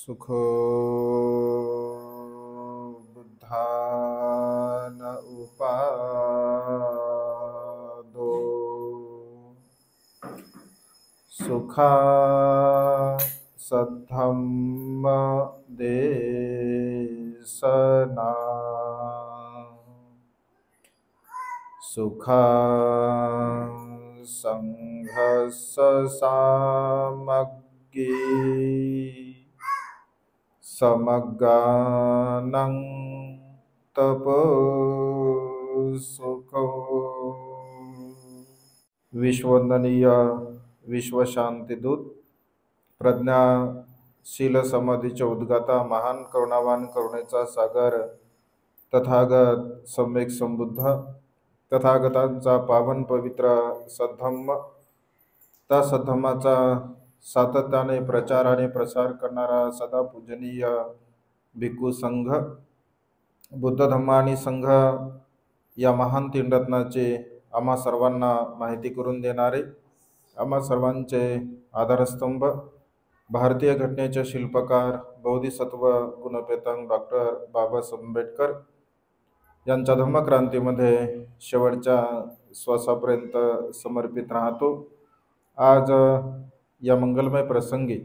सुखो बुद्धान उपादो सुखा सद्धम्म देशना सुखा संघस्स सामग्री समगानं तपो सुखो। विश्ववंदनीय विश्वशांतीदूत प्रज्ञाशील समाधीचे उद्गाता महान करुणावान करुणेचा सागर तथागत सम्यक संबुद्ध तथागतांचा पावन पवित्र सद्धम्म, त्या सद्धम्माचा सातत्याने प्रचार आणि प्रसार करणारा सदा पूजनीय भिक्खू संघ, बुद्ध धम्म आणि संघ या महान तीन रत्नाचे आम्हा सर्वांना माहिती करून देणारे, आम्हा सर्वांचे आधारस्तंभ, भारतीय घटनेचे शिल्पकार बोधिसत्व गुणपेतंग डॉक्टर बाबासाहेब आंबेडकर यांच्या धम्मक्रांतीमध्ये शेवटच्या श्वासापर्यंत समर्पित राहतो। आज या मंगलमय प्रसंगी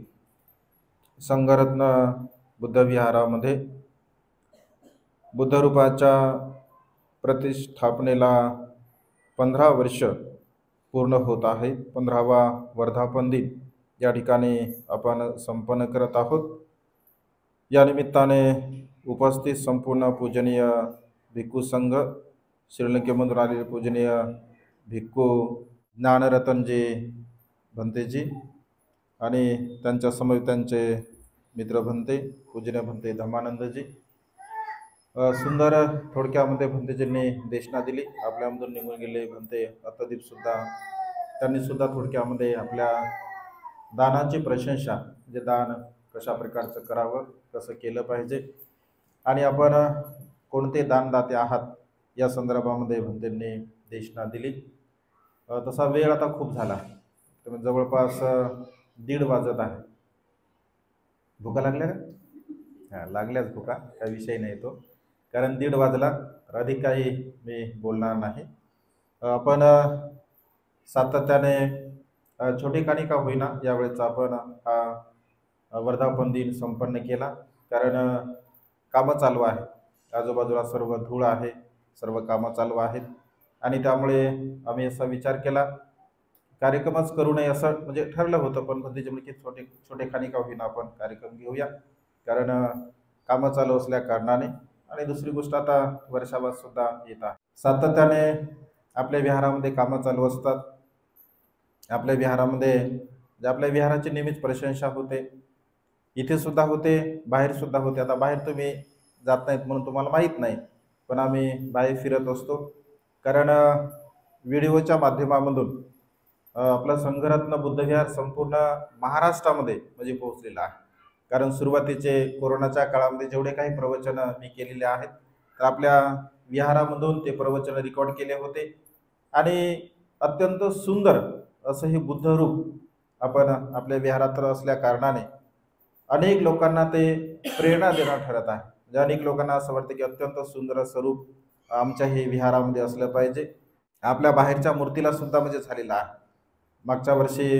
संघरत्न बुद्धविहारामध्ये बुद्धरूपाच्या प्रतिष्ठापनेला 15 वर्ष पूर्ण होत आहे। 15वा वर्धापन दिन या ठिकाणी आपण संपन्न करत आहोत। या निमित्ताने उपस्थित संपूर्ण पूजनीय भिक्खू संघ, श्रीलंकेमधून आलेले पूजनीय भिक्खू ज्ञानरतनजी भंतेजी आणि त्यांच्या समवेत त्यांचे मित्र भंते पूजनीय भंते धम्मानंदजी, सुंदर थोडक्यामध्ये भंतेजींनी देशना दिली। आपल्यामधून निघून गेले भंते अत्तदीप सुद्धा, त्यांनी सुद्धा थोडक्यामध्ये आपल्या दानाची प्रशंसा, म्हणजे दान कशा प्रकारचं करावं, कसं केलं पाहिजे आणि आपण कोणते दानदाते आहात या संदर्भामध्ये भंतेंनी देशना दिली। तसा वेळ आता खूप झाला, तर जवळपास 1:30 वाजत आहे। भुका लागल्या का? हां, लागल्याच भुका, काही विषय नाही तो, कारण 1:30 वाजला, तर अधिक काही मी बोलणार नाही। आपण सातत्याने छोटी कानिका होईना यावेळेचा आपण हा वर्धापन दिन संपन्न केला, कारण कामं चालू आहे, आजूबाजूला सर्व धूळ आहे, सर्व कामं चालू आहेत आणि त्यामुळे आम्ही असा विचार केला कार्यक्रमच करू नये असं म्हणजे ठरलं होतं, पण भंतेजी म्हणजे छोटे कानिका होईना आपण कार्यक्रम घेऊया, कारण कामं चालू असल्या कारणाने। आणि दुसरी गोष्ट आता वर्षावास सुद्धा येत आहे, सातत्याने आपल्या विहारामध्ये कामं चालू असतात। आपल्या विहारामध्ये आपल्या विहाराची नेहमीच प्रशंसा होते, इथे सुद्धा होते, बाहेर सुद्धा होते। आता बाहेर तुम्ही जात नाहीत म्हणून तुम्हाला माहीत नाही, पण आम्ही बाहेर फिरत असतो, कारण व्हिडिओच्या माध्यमामधून आपलं संघरत्न बुद्धविहार संपूर्ण महाराष्ट्रामध्ये म्हणजे पोहोचलेलं आहे। कारण सुरुवातीचे कोरोनाच्या काळामध्ये जेवढे काही प्रवचन मी केलेले आहेत, तर आपल्या विहारामधून ते प्रवचन रेकॉर्ड केले होते आणि अत्यंत सुंदर असं हे बुद्धरूप आपण आपल्या विहारात असल्या कारणाने अनेक लोकांना ते प्रेरणा देणार ठरत आहे। म्हणजे अनेक लोकांना असं वाटतं की अत्यंत सुंदर स्वरूप आमच्या हे विहारामध्ये असलं पाहिजे। आपल्या बाहेरच्या मूर्तीला सुद्धा म्हणजे झालेला आहे। मागच्या वर्षी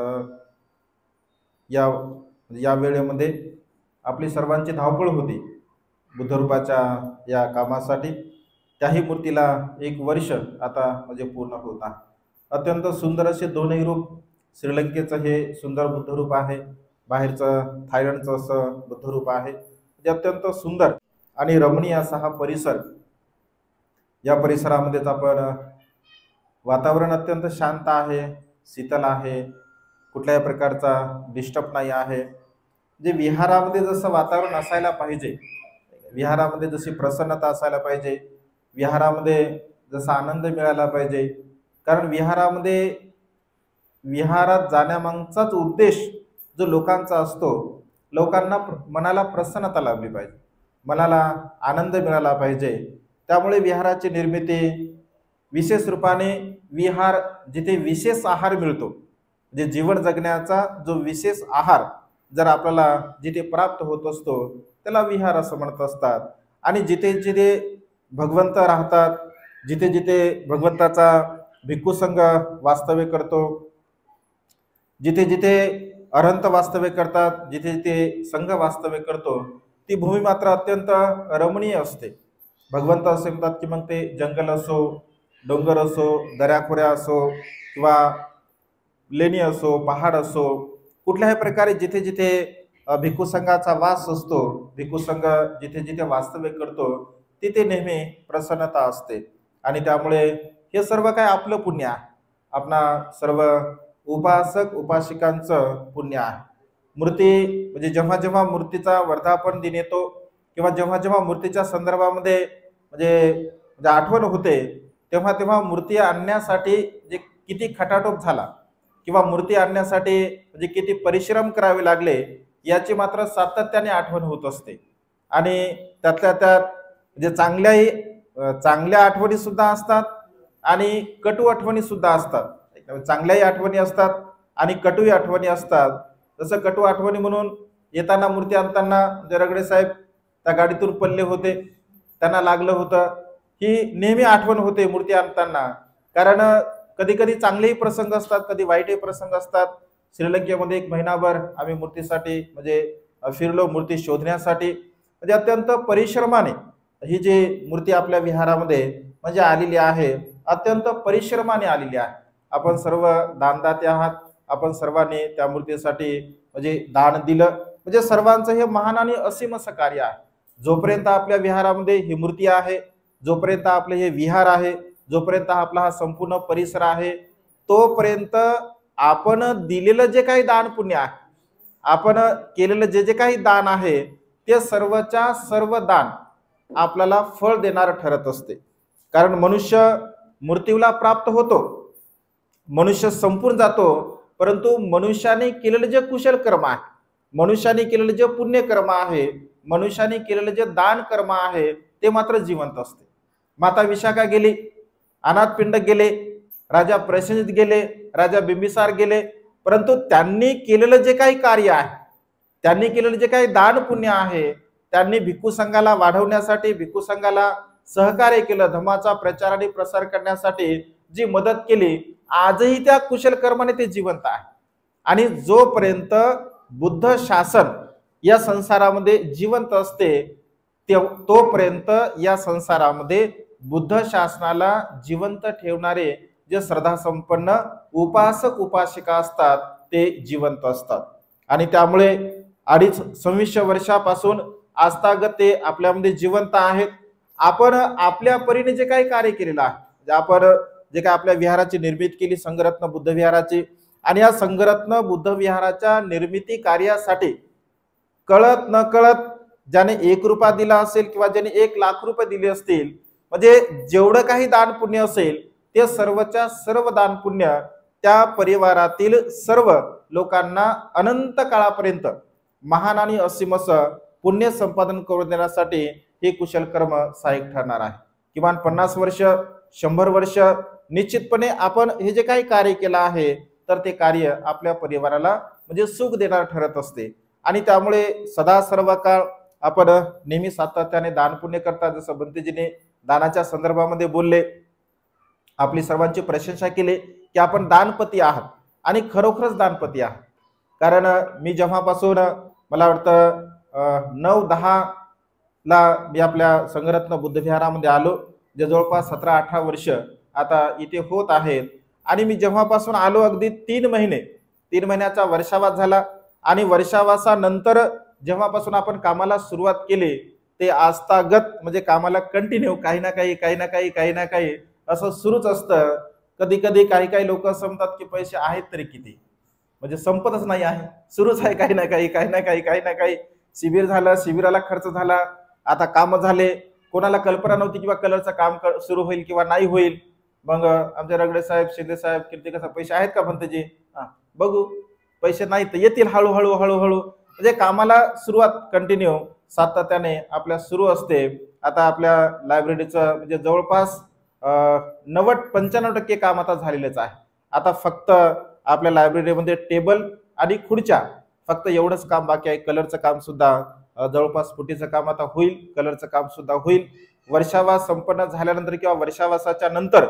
या वेळेमध्ये आपली सर्वांची धावपळ होती बुद्धरूपाच्या या कामासाठी, त्याही मूर्तीला 1 वर्ष आता म्हणजे पूर्ण होत आहे। अत्यंत सुंदर असे दोन्ही रूप, श्रीलंकेचं हे सुंदर बुद्धरूप आहे, बाहेरचं थायलंडचं असं बुद्धरूप आहे, जे अत्यंत सुंदर आणि रमणीय असा हा परिसर। या परिसरामध्येच आपण वातावरण अत्यंत शांत आहे, शीतल आहे, कुठल्याही प्रकारचा डिस्टर्ब नाही आहे। जे विहारामध्ये जसं वातावरण असायला पाहिजे, विहारामध्ये जशी प्रसन्नता असायला पाहिजे, विहारामध्ये जसा आनंद मिळाला पाहिजे, कारण विहारात जाण्यामागचाच उद्देश जो लोकांचा असतो, लोकांना मनाला प्रसन्नता लाभली पाहिजे, मनाला आनंद मिळाला पाहिजे। त्यामुळे विहाराची निर्मिती विशेष रूपाने विहार जिथे विशेष आहार मिळतो, जे जीवन जगण्याचा जो विशेष आहार जर आपल्याला जिथे प्राप्त होत असतो त्याला विहार असं म्हणत असतात. आणि जिथे जिथे भगवंत राहतात, जिथे जिथे भगवंताचा भिक्खू संघ वास्तव्य करतो, जिथे जिथे अरहंत वास्तव्य करतात, जिथे जिथे संघ वास्तव्य करतो, ती भूमी मात्र अत्यंत रमणीय असते. भगवंत असे म्हणतात की मग ते जंगल असो, डोंगर असो, दऱ्याखोऱ्या असो, किंवा लेणी असो, पहाड असो, कुठल्याही प्रकारे जिथे जिथे भिक्खू संघाचा वास असतो, भिक्खू संघ जिथे जिथे वास्तव्य करतो, तिथे नेहमी प्रसन्नता असते. आणि त्यामुळे हे सर्व काय आपलं पुण्य आहे, आपणा सर्व उपासक उपासिकांचं पुण्य आहे. मूर्ती म्हणजे जेव्हा जेव्हा मूर्तीचा वर्धापन दिन येतो, किंवा जेव्हा जेव्हा मूर्तीच्या संदर्भामध्ये म्हणजे आठवण होते, तेव्हा तेव्हा मूर्ती आणण्यासाठी जे किती खटाटोप झाला, किंवा मूर्ती आणण्यासाठी म्हणजे किती परिश्रम करावे लागले, याची मात्र सातत्याने आठवण होत असते. आणि त्यातल्या त्यात म्हणजे चांगल्या आठवणी सुद्धा असतात आणि कटू आठवणी सुद्धा असतात. चांगल्याही आठवणी असतात आणि कटूही आठवणी असतात. जसं कटू आठवणी म्हणून येताना मूर्ती आणताना रगडे साहेब त्या गाडीतून पडले होते, त्यांना लागलं होतं, ही नेहमी आठवण होते मूर्ती आणताना. कारण कधी कधी चांगलेही प्रसंग असतात, कधी वाईटही प्रसंग असतात. श्रीलंकेमध्ये 1 महिनाभर आम्ही मूर्तीसाठी म्हणजे फिरलो, मूर्ती शोधण्यासाठी. म्हणजे अत्यंत परिश्रमाने ही जी मूर्ती आपल्या विहारामध्ये म्हणजे आलेली आहे, अत्यंत परिश्रमाने आलेली आहे. आपण सर्व दानदाते आहात, आपण सर्वांनी त्या मूर्तीसाठी म्हणजे दान दिलं, म्हणजे सर्वांचं हे महान आणि असीम असं कार्य आहे. जोपर्यंत आपल्या विहारामध्ये ही मूर्ती आहे, जोपर्यंत आपले हे विहार आहे, जोपर्यंत आपला हा संपूर्ण परिसर आहे, तोपर्यंत आपण दिलेलं जे काही दान पुण्य आहे, आपण केलेलं जे जे काही दान आहे, ते सर्वच्या सर्व दान आपल्याला फळ देणार ठरत असते. कारण मनुष्य मृत्यूला प्राप्त होतो, मनुष्य संपून जातो, परंतु मनुष्याने केलेले जे कुशल कर्म आहे, मनुष्याने केलेले जे पुण्य कर्म आहे, मनुष्याने केलेले जे दान कर्म आहे, ते मात्र जिवंत असते. माता विशाखा गेली, अनाथ पिंड गेले, राजा प्रसेनजित गेले, राजा बिंबिसार गेले, परंतु त्यांनी केलेलं जे काही कार्य आहे, त्यांनी केलेलं जे काही दान पुण्य आहे, त्यांनी भिक्खू संघाला वाढवण्यासाठी, भिक्खू संघाला सहकार्य केलं, धर्माचा प्रचार आणि प्रसार करण्यासाठी जी मदत केली, आजही त्या कुशल कर्माने ते जिवंत आहे. आणि जोपर्यंत बुद्ध शासन या संसारामध्ये जिवंत असते, तोपर्यंत या संसारामध्ये बुद्ध शासनाला जिवंत ठेवणारे जे श्रद्धासंपन्न उपासक उपासिका असतात, ते जिवंत असतात. आणि त्यामुळे 250-26 वर्षापासून आजतागत ते आपल्यामध्ये जिवंत आहेत. आपण आपल्या परीने जे काही कार्य केलेलं आहे, आपण जे काही आपल्या विहाराची निर्मिती केली, संघरत्न बुद्ध विहाराची, आणि या संघरत्न बुद्ध विहाराच्या निर्मिती कार्यासाठी कळत न कळत ज्याने 1 रुपया दिला असेल, किंवा ज्याने 1,00,000 रुपये दिले असतील, म्हणजे जेवढं काही दान पुण्य असेल, ते सर्वच्या सर्व दान पुण्य त्या परिवारातील सर्व लोकांना अनंत काळापर्यंत महान आणि असीम असं पुण्य संपादन करून देण्यासाठी हे कुशल कर्म सहाय्यक ठरणार आहे. किमान 50 वर्ष, 100 वर्ष निश्चितपणे आपण हे जे काही कार्य केलं आहे, तर ते कार्य आपल्या परिवाराला म्हणजे सुख देणार ठरत असते. आणि त्यामुळे सदा सर्व काळ आपण नेहमी सातत्याने दान पुण्य करतात. जसं बंतेजीने दानाच्या संदर्भामध्ये बोलले, आपली सर्वांची प्रशंसा केली की आपण दानपती आहात, आणि खरोखरच दानपती आहात. कारण मी जेव्हापासून मला वाटतं 9-10 ला मी आपल्या संघरत्न बुद्ध विहारामध्ये आलो, जे जवळपास 17-18 वर्ष आता इथे होत आहेत. आणि मी जेव्हापासून आलो, अगदी 3 महिन्याचा वर्षावास झाला. आणि वर्षावासानंतर जेव्हापासून आपण कामाला सुरुवात केली, ते आजतागत म्हणजे कामाला कंटिन्यू काही ना काही असं सुरूच असतं. कधी कधी काही लोक असं म्हणतात की पैसे आहेत तरी किती, म्हणजे संपतच नाही आहे, सुरूच आहे काही ना काही. शिबिर झालं, शिबिराला खर्च झाला, आता काम झाले, कोणाला कल्पना नव्हती किंवा कलरचं काम सुरू होईल किंवा नाही होईल. मग आमचे रगडे साहेब, शिंदे साहेब, किती कसं पैसे आहेत का म्हणतेजी, बघू, पैसे नाही तर येतील हळूहळू, म्हणजे कामाला सुरुवात कंटिन्यू सातत्याने आपल्या सुरू असते. आता आपल्या लायब्ररीचं म्हणजे जवळपास 90-95% काम आता झालेलंच आहे. आता फक्त आपल्या लायब्ररीमध्ये टेबल आणि खुर्च्या फक्त एवढंच काम बाकी आहे. कलरचं काम सुद्धा जवळपास पुटीचं काम आता होईल, कलरचं काम सुद्धा होईल. वर्षावास संपन्न झाल्यानंतर किंवा वर्षावासाच्या नंतर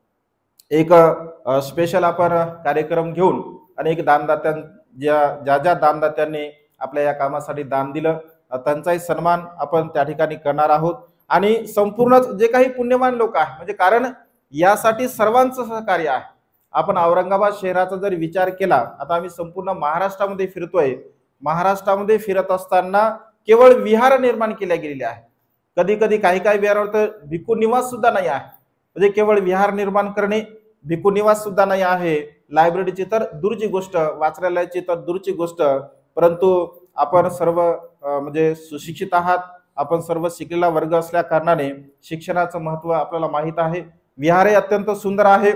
एक स्पेशल आपण कार्यक्रम घेऊन आणि एक दानदात्यां ज्या ज्या दानदात्यांनी आपल्या या कामासाठी दान दिलं त्यांचाही सन्मान आपण त्या ठिकाणी करणार आहोत. आणि संपूर्ण जे काही पुण्यवान लोक आहेत, म्हणजे कारण यासाठी सर्वांचं सहकार्य आहे. आपण औरंगाबाद शहराचा जर विचार केला, आता आम्ही संपूर्ण महाराष्ट्रामध्ये फिरतोय. महाराष्ट्रामध्ये फिरत असताना केवळ विहार निर्माण केल्या गेलेले आहे. कधी कधी काही विहारावर तर भिक्खू निवास सुद्धा नाही आहे. म्हणजे केवळ विहार निर्माण करणे, भिक्खू निवास सुद्धा नाही आहे. लायब्ररीची तर दूरची गोष्ट, वाचनालयाची तर दूरची गोष्ट. परंतु आपण सर्व म्हणजे सुशिक्षित आहात, आपण सर्व शिकलेला वर्ग असल्या कारणाने शिक्षणाचं महत्व आपल्याला माहित आहे. विहारही अत्यंत सुंदर आहे.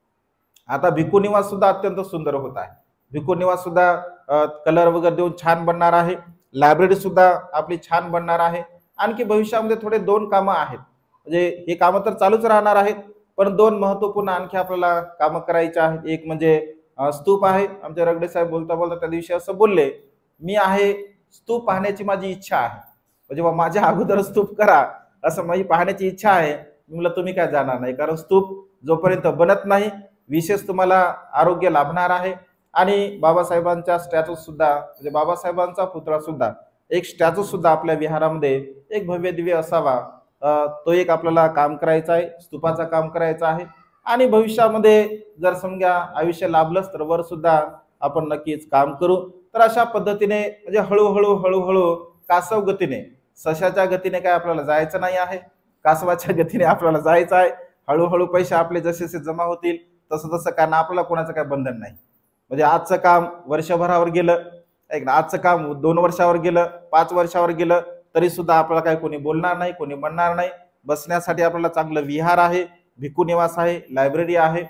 आता भिक्खू निवास सुद्धा अत्यंत सुंदर होत आहे. भिक्खू निवास सुद्धा कलर वगैरे देऊन छान बनणार आहे. लायब्ररी सुद्धा आपली छान बनणार आहे. आणखी भविष्यामध्ये थोडे 2 कामं आहेत. म्हणजे हे कामं तर चालूच राहणार आहेत, पण 2 महत्वपूर्ण आणखी आपल्याला कामं करायची आहेत. एक म्हणजे स्तूप आहे. आमचे रगडे साहेब बोलता बोलता त्या दिवशी असं बोलले, मी आहे स्तूप पाहण्याची माझी इच्छा आहे. म्हणजे माझ्या अगोदर स्तूप करा असं माझी पाहण्याची इच्छा आहे. मी म्हटलं तुम्ही काय जाणार नाही, कारण स्तूप जोपर्यंत बनत नाही विशेष तुम्हाला आरोग्य लाभणार आहे. आणि बाबासाहेबांच्या स्टॅच्यू सुद्धा, म्हणजे बाबासाहेबांचा पुतळा सुद्धा, एक स्टॅच्यू सुद्धा आपल्या विहारामध्ये एक भव्य दिव्य असावा. तो एक आपल्याला काम करायचा आहे, स्तूपाचं काम करायचं आहे. आणि भविष्यामध्ये जर समजा आयुष्य लाभलंच तर वर सुद्धा आपण नक्कीच काम करू. तर अशा पद्धतीने म्हणजे हळूहळू कासव गतीने, सशाच्या गतीने काय आपल्याला जायचं नाही आहे, कासवाच्या गतीने आपल्याला जायचं आहे. हळूहळू पैसे आपले जसे जसे जमा होतील तसं तसं, कारण आपल्याला कोणाचं काय बंधन नाही. म्हणजे आजचं काम वर्षभरावर गेलं, आजचं काम 2 वर्षावर गेलं, 5 वर्षावर गेलं तरी सुद्धा आपल्याला काही कोणी बोलणार नाही, कोणी म्हणणार नाही. बसण्यासाठी आपल्याला चांगलं विहार आहे, भिक्खू निवास आहे, लायब्ररी आहे.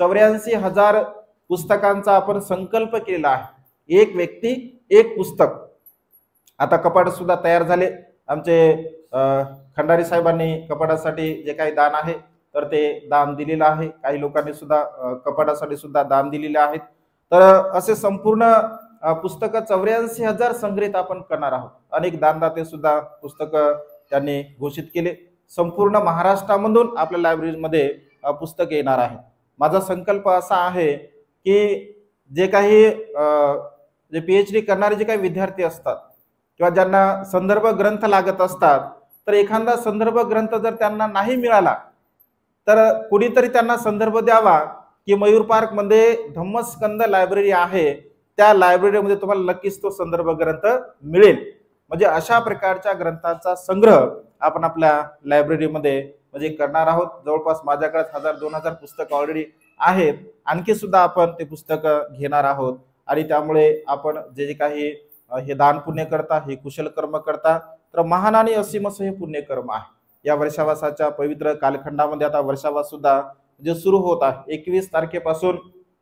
84,000 पुस्तकांचा आपण संकल्प केलेला आहे. एक व्यक्ती एक पुस्तक. आता कपाट सुद्धा तयार झाले. आमचे खंडारी साहेबांनी कपाटासाठी जे काही दान आहे तर ते दान दिलेलं आहे. काही लोकांनी सुद्धा कपाटासाठी सुद्धा दान दिलेले आहेत. तर असे संपूर्ण पुस्तकं 84,000 संग्रहित आपण करणार आहोत. अनेक दानदाते सुद्धा पुस्तकं त्यांनी घोषित केले. संपूर्ण महाराष्ट्रामधून आपल्या लायब्ररीमध्ये पुस्तक येणार आहे. माझा संकल्प असा आहे की जे काही जे PhD करणारे जे काही विद्यार्थी असतात किंवा ज्यांना संदर्भ ग्रंथ लागत असतात, तर एखादा संदर्भ ग्रंथ जर त्यांना नाही मिळाला तर कुणीतरी त्यांना संदर्भ द्यावा की मयूर पार्क मध्ये धम्मस्कंद लायब्ररी आहे, त्या लायब्ररीमध्ये तुम्हाला नक्कीच तो संदर्भ ग्रंथ मिळेल. म्हणजे अशा प्रकारच्या ग्रंथांचा संग्रह आपण आपल्या लायब्ररीमध्ये म्हणजे करणार आहोत. जवळपास माझ्याकडे 1000-2000 पुस्तकं ऑलरेडी आहेत. आणखी सुद्धा आपण ते पुस्तकं घेणार आहोत. आणि त्यामुळे आपण जे जे काही हे दान पुण्य करता, हे कुशल कर्म करता, तर महान आणि असीम असं हे पुण्य कर्म आहे. या वर्षावासाच्या पवित्र कालखंडामध्ये आता वर्षावास सुद्धा जे सुरू होत आहे. 21 तारखेपासून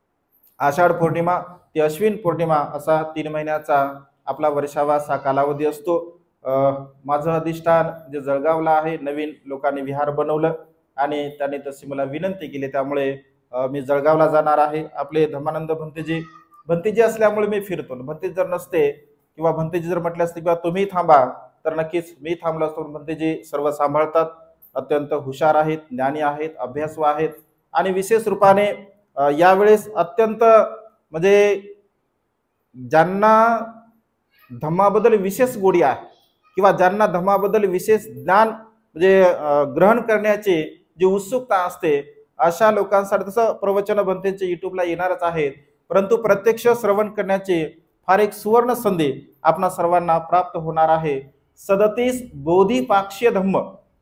आषाढ पौर्णिमा ते अश्विन पौर्णिमा असा 3 महिन्याचा आपला वर्षावास हा कालावधी असतो. माझं अधिष्ठान जे जळगावला आहे, नवीन लोकांनी विहार बनवलं आणि त्यांनी तशी मला विनंती केली, त्यामुळे मी जळगावला जाणार आहे. आपले धर्मानंद भंतेजी असल्यामुळे मी फिरतो. भंतेजी जर नसते किंवा भंतेजी जर म्हटले असते किंवा तुम्ही थांबा तर नक्कीच मी थांबलो असतो. भंतेजी सर्व सांभाळतात, अत्यंत हुशार आहेत, ज्ञानी आहेत, अभ्यासू आहेत. आणि विशेष रूपाने यावेळेस अत्यंत म्हणजे ज्यांना धम्माबद्दल विशेष गोडी आहे किंवा ज्यांना धम्माबद्दल विशेष ज्ञान म्हणजे ग्रहण करण्याची जी उत्सुकता असते, अशा लोकांसाठी तसं प्रवचन भंतेंचे युट्यूबला येणारच आहेत, परंतु प्रत्यक्ष श्रवण करण्याची फार एक सुवर्ण संधी आपणा सर्वांना प्राप्त होणार आहे. 37 बोधिपाक्षीय धम्म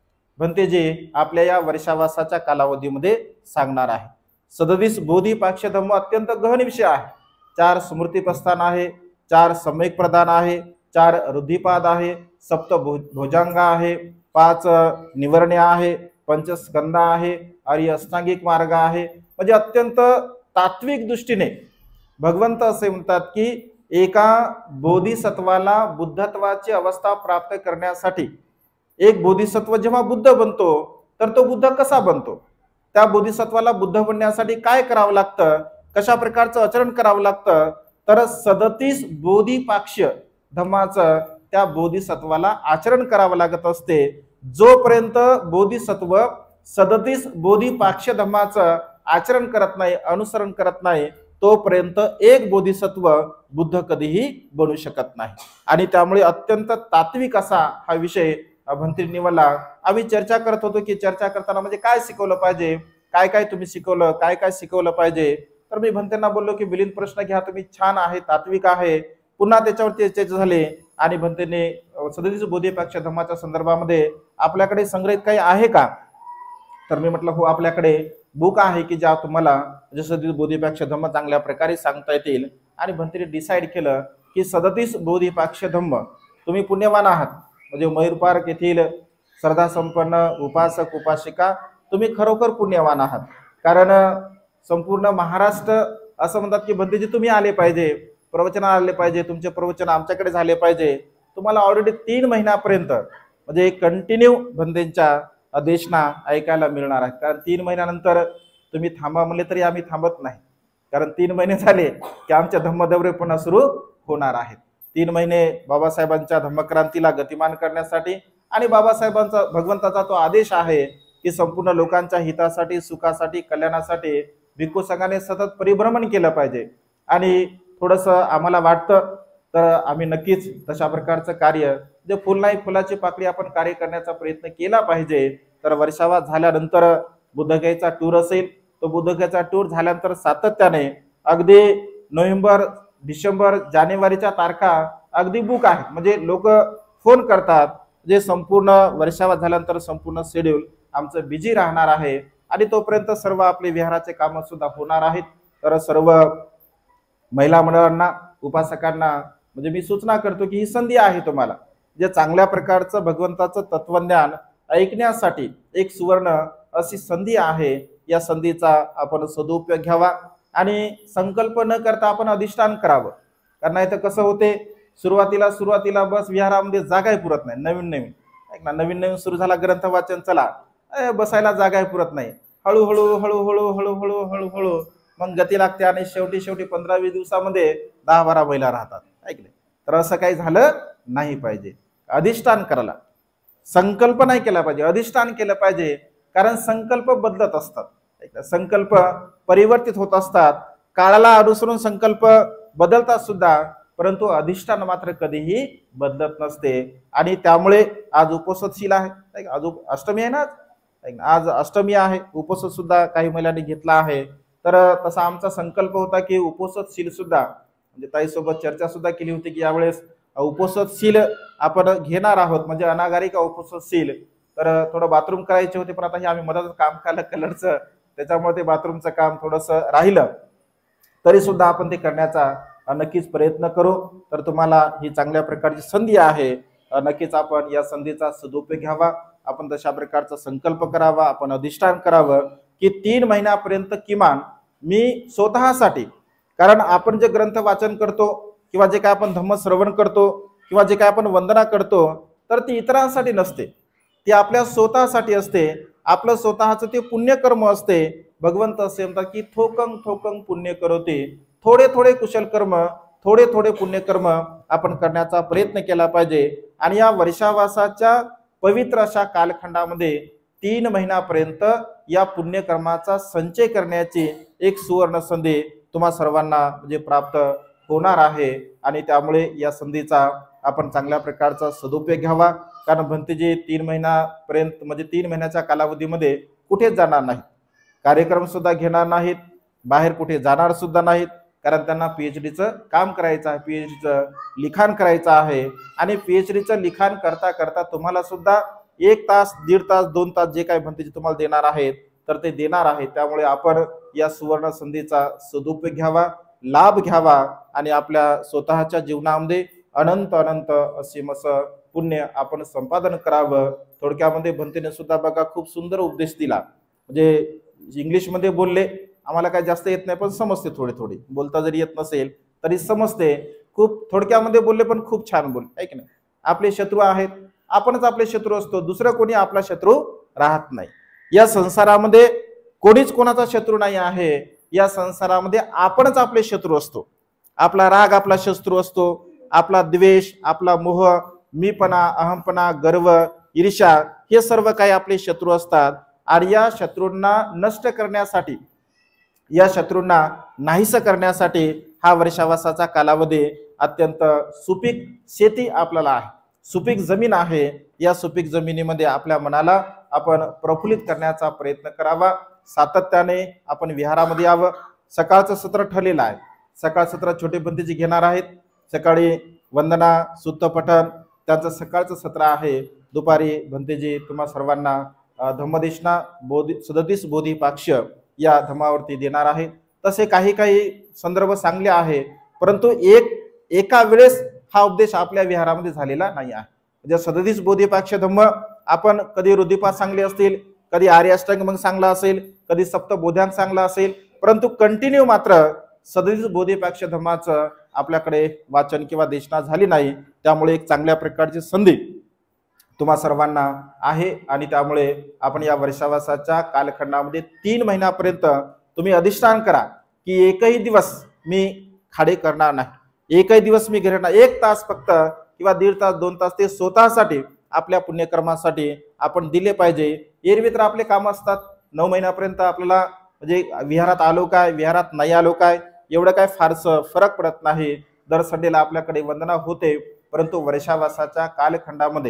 भंतेजी आपल्या या वर्षावासाच्या कालावधीमध्ये सांगणार आहे. 37 बोधिपाक्षीय धम्म अत्यंत गहन विषय आहे. 4 स्मृती प्रस्थान आहे, 4 सम्यक प्रदान आहे, 4 रुद्धिपाद आहे, 7 भुजंग आहे, 5 निवर्ण्य आहे, 5 स्कंद आहे, आणि अष्टांगिक मार्ग आहे. म्हणजे अत्यंत तात्विक दृष्टीने भगवंत असे म्हणतात की एका बोधिसत्वाला बुद्धत्वाची अवस्था प्राप्त करण्यासाठी एक बोधिसत्व जेव्हा बुद्ध बनतो तर तो बुद्ध कसा बनतो, त्या बोधिसत्वाला बुद्ध बनण्यासाठी काय करावं लागतं, कशा प्रकारचं आचरण करावं लागतं, तर 37 बोधिपाक्ष धम्माचं त्या बोधिसत्वाला आचरण करावं लागत असते. जोपर्यंत बोधिसत्व 37 बोधिपाक्ष धम्माचं आचरण करत नाही, अनुसरण करत नाही, तोपर्यंत एक बोधिसत्व बुद्ध कधीही बनू शकत नाही. आणि त्यामुळे अत्यंत तात्विक असा हा विषय भंतेने निवडला. आम्ही चर्चा करत होतो की चर्चा करताना म्हणजे काय शिकवलं पाहिजे, काय काय तुम्ही शिकवलं, काय काय शिकवलं पाहिजे. तर मी भंतेंना बोललो की मिलिंद प्रश्न घ्या, तुम्ही छान आहे, तात्विक आहे. पुन्हा त्याच्यावरती चर्चा झाली आणि भंतेने 37 बोधिपाक्ष धम्माच्या संदर्भामध्ये आपल्याकडे संग्रहित काही आहे का. तर मी म्हटलं हो, आपल्याकडे बुक आहे की ज्या तुम्हाला जसं बोधिपाक्ष धम्म चांगल्या प्रकारे सांगता येतील. आणि भंतेने डिसाईड केलं की 37 बोधिपाक्ष धम्म तुम्ही पुण्यवान आहात. म्हणजे मयूर पार्क येथील श्रद्धा संपन्न उपासक उपासिका तुम्ही खरोखर पुण्यवान आहात. कारण संपूर्ण महाराष्ट्र असं म्हणतात की भंतेजी तुम्ही आले पाहिजे, प्रवचन आले पाहिजे, तुमचे प्रवचन आमच्याकडे झाले पाहिजे. तुम्हाला ऑलरेडी 3 महिन्यापर्यंत म्हणजे कंटिन्यू भंतेंच्या देशना ऐकायला मिळणार आहे. कारण 3 महिन्यानंतर तुम्ही थांबा म्हणले तरी आम्ही थांबत नाही. कारण 3 महिने झाले की आमच्या धम्मदौरे पुन्हा सुरू होणार आहेत. 3 महिने बाबासाहेबांच्या धम्मक्रांतीला गतिमान करण्यासाठी आणि बाबासाहेबांचा भगवंताचा तो आदेश आहे की संपूर्ण लोकांच्या हितासाठी, सुखासाठी, कल्याणासाठी भिक्खू संघाने सतत परिभ्रमण केलं पाहिजे. आणि थोडंसं आम्हाला वाटतं तर आम्ही नक्कीच तशा प्रकारचं कार्य जे फुल नाही फुलाची पाकळी आपण कार्य करण्याचा प्रयत्न केला पाहिजे. तर वर्षावा झाल्यानंतर बुद्धगयेचा टूर असेल, तो बुद्धगयेचा टूर झाल्यानंतर सातत्याने अगदी नोव्हेंबर, डिसेंबर, जानेवारीच्या तारखा अगदी बुक आहे. म्हणजे लोक फोन करतात. जे संपूर्ण वर्षावा झाल्यानंतर संपूर्ण शेड्यूल आमचं बिझी राहणार आहे. आणि तोपर्यंत सर्व आपले विहाराचे कामं सुद्धा होणार आहेत. तर सर्व महिला मंडळांना, उपासकांना म्हणजे मी सूचना करतो की ही संधी आहे तुम्हाला जे चांगल्या प्रकारचं भगवंताचं तत्वज्ञान ऐकण्यासाठी एक सुवर्ण अशी संधी आहे. या संधीचा आपण सदुपयोग घ्यावा आणि संकल्प न करता आपण अधिष्ठान करावं. कारण नाही तर कसं होते, सुरुवातीला बस विहारामध्ये जागाही पुरत नाही. नवीन सुरू झाला ग्रंथ वाचन, चला बसायला जागाही पुरत नाही. हळूहळू मग गती लागते आणि शेवटी 15-20 दिवसामध्ये 10-12 महिला राहतात. ऐकले तर असं काही झालं नाही पाहिजे. अधिष्ठान करायला संकल्प नाही केला पाहिजे, अधिष्ठान केलं पाहिजे. कारण संकल्प बदलत असतात, संकल्प परिवर्तित होत असतात, काळाला अनुसरून संकल्प बदलतात सुद्धा, परंतु अधिष्ठान मात्र कधीही बदलत नसते. आणि त्यामुळे आज उपोषणशील आहे, आज अष्टमी आहे ना, आज अष्टमी आहे, उपोषण सुद्धा काही महिलांनी घेतला आहे. तर तसा आमचा संकल्प होता की उपोषणशील सुद्धा म्हणजे ताईसोबत चर्चा सुद्धा केली होती की यावेळेस उपोषणशील आपण घेणार आहोत, म्हणजे अनागारिका उपोषणशील. तर थोडं बाथरूम करायचे होते, पण आता हे आम्ही मदत काम केलं कलरचं, त्याच्यामुळे ते बाथरूमचं काम थोडंसं राहिलं. तरी सुद्धा आपण ते करण्याचा नक्कीच प्रयत्न करू. तर तुम्हाला ही चांगल्या प्रकारची संधी आहे, नक्कीच आपण या संधीचा सदुपयोग घ्यावा. आपण तशा प्रकारचा संकल्प करावा, आपण अधिष्ठान करावं की 3 महिन्यापर्यंत किमान मी स्वतःसाठी, कारण आपण जे ग्रंथ वाचन करतो किंवा जे काय आपण धम्म श्रवण करतो किंवा जे काय आपण वंदना करतो, तर ती इतरांसाठी नसते, ती आपल्या स्वतःसाठी असते. आपलं स्वतःचं ते पुण्यकर्म असते. भगवंत असे म्हणतात की थोकं थोकं पुण्य करोते, थोडे थोडे कुशल कर्म, थोडे थोडे पुण्यकर्म आपण करण्याचा प्रयत्न केला पाहिजे. आणि या वर्षावासाच्या पवित्र अशा कालखंडामध्ये 3 महिन्यापर्यंत या पुण्यकर्माचा संचय करण्याची एक सुवर्ण संधी तुम्हा सर्वांना म्हणजे प्राप्त होणार आहे. आणि त्यामुळे या संधीचा आपण चांगल्या प्रकारचा सदुपयोग घ्यावा. कारण भंतेजी 3 महिन्यापर्यंत म्हणजे 3 महिन्याच्या कालावधीमध्ये कुठेच जाणार नाहीत, कार्यक्रम सुद्धा घेणार नाहीत, बाहेर कुठे जाणार सुद्धा नाहीत. कारण त्यांना PhDचं काम करायचं आहे, PhDचं लिखाण करायचं आहे. आणि PhDचं लिखाण करता करता तुम्हाला सुद्धा 1 तास, 1.5 तास, 2 तास जे काही भंतेजी तुम्हाला देणार आहेत तर ते देणार आहे. त्यामुळे आपण या सुवर्ण संधीचा सदुपयोग घ्यावा, लाभ घ्यावा आणि आपल्या स्वतःच्या जीवनामध्ये अनंत अनंत असीम असं पुण्य आपण संपादन करावं. थोडक्यामध्ये भंतेने सुद्धा बघा खूप सुंदर उपदेश दिला. म्हणजे इंग्लिशमध्ये बोलले, आम्हाला काय जास्त येत नाही पण समजते, थोडी बोलता जरी येत नसेल तरी समजते. खूप थोडक्यामध्ये बोलले पण खूप छान बोलले, आहे की नाही. आपले शत्रू आहेत, आपणच आपले शत्रू असतो, दुसरं कोणी आपला शत्रू राहत नाही. या संसारामध्ये कोणीच कोणाचा शत्रू नाही आहे. या संसारामध्ये आपणच आपले शत्रू असतो. आपला राग आपला शत्रू असतो, आपला द्वेष, आपला मोह, मीपणा, अहमपणा, गर्व, ईर्ष्या हे सर्व काही आपले शत्रू असतात. आणि या शत्रूंना नष्ट करण्यासाठी, या शत्रूंना नाहीसं करण्यासाठी हा वर्षावासाचा कालावधी अत्यंत सुपीक शेती आपल्याला आहे, सुपीक जमीन आहे. या सुपीक जमिनीमध्ये आपल्या मनाला आपण प्रफुल्लित करण्याचा प्रयत्न करावा. सातत्याने आपण विहारामध्ये यावं. सकाळचं सत्र ठरलेलं आहे. सकाळ सत्र छोटे भंतेजी घेणार आहेत. सकाळी वंदना, सूत्रपठण त्यांचं सकाळचं सत्र आहे. दुपारी भंतेजी तुम्हा सर्वांना धम्मदेशना 37 बोधिपाक्ष या धर्मावरती देणार आहे. तसे काही काही संदर्भ चांगले आहे, परंतु एका वेळेस हा उपदेश आपल्या विहारामध्ये झालेला नाही आहे. म्हणजे 37 बोधिपाक्ष धम्म आपण कधी रुद्धिपात चांगले असतील, कधी आर्य अष्टांग मग चांगला असेल, कधी सप्तबोध्यांग चांगला असेल, परंतु कंटिन्यू मात्र 37 बोधिपाक्ष धम्माचं आपल्याकडे वाचन किंवा देशना झाली नाही. त्यामुळे एक चांगल्या प्रकारची संधी तुम्हा सर्वांना आहे. आणि त्यामुळे आपण या वर्षावासाच्या कालखंडामध्ये 3 महिन्यापर्यंत तुम्ही अधिष्ठान करा की एकही दिवस मी खाडे करणार नाही, एकही दिवस मी घेणार नाही. 1 तास फक्त किंवा 1.5 तास 2 तास ते स्वतःसाठी आपल्या पुण्यकर्मासाठी आपण दिले पाहिजे. एरवी तर आपले काम असतात. 9 महिन्यापर्यंत आपल्याला म्हणजे विहारात आलो काय, विहारात नाही आलो काय, एवढं काय फारसं फरक पडत नाही. दर संडेला आपल्याकडे वंदना होते, परंतु वर्षावासाच्या कालखंडामध्ये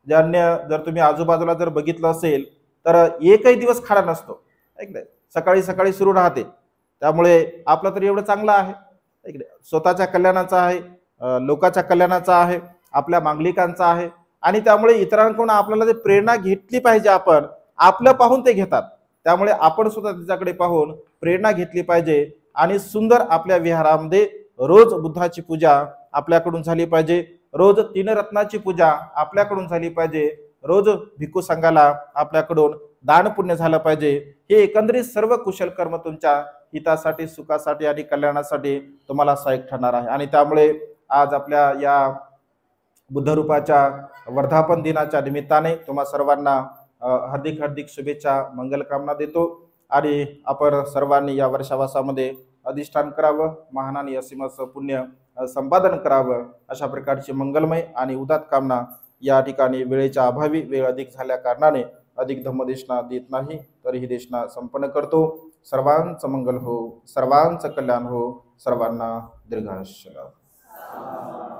जर तुम्ही आजूबाजूला जर बघितलं असेल तर एकही दिवस खाडा नसतो. इकडे सकाळी सकाळी सुरू राहते. त्यामुळे आपलं तर एवढं चांगलं आहे, इकडे स्वतःच्या कल्याणाचा आहे, लोकांच्या कल्याणाचा आहे, आपल्या मांगलिकांचा आहे. आणि त्यामुळे इतरांकडून आपल्याला जे प्रेरणा घेतली पाहिजे, आपण आपलं पाहून ते घेतात. त्यामुळे आपण सुद्धा त्याच्याकडे पाहून प्रेरणा घेतली पाहिजे. आणि सुंदर आपल्या विहारामध्ये रोज बुद्धाची पूजा आपल्याकडून झाली पाहिजे, रोज 3 रत्नाची पूजा आपल्याकडून झाली पाहिजे, रोज भिक्खू संघाला आपल्याकडून दान पुण्य झालं पाहिजे. हे एकंदरीत सर्व कुशल कर्म तुमच्या हितासाठी, सुखासाठी आणि कल्याणासाठी तुम्हाला सहाय्यक ठरणार आहे. आणि त्यामुळे आज आपल्या या बुद्धरूपाच्या वर्धापन दिनाच्या निमित्ताने तुम्हा सर्वांना हार्दिक हार्दिक शुभेच्छा, मंगलकामना देतो. आणि आपण सर्वांनी या वर्षावासामध्ये अधिष्ठान करावं, महान आणि असीम पुण्य संपादन करावं, अशा प्रकारची मंगलमय आणि उदात कामना. या ठिकाणी वेळेच्या अभावी, वेळ अधिक झाल्या कारणाने अधिक धम्मदेशना देत नाही, तरीही देशना संपन्न करतो. सर्वांचं मंगल हो, सर्वांचं कल्याण हो, सर्वांना दीर्घायुष्य लाभो.